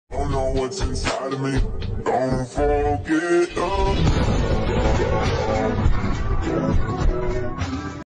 Don't know what's inside of me. Don't forget about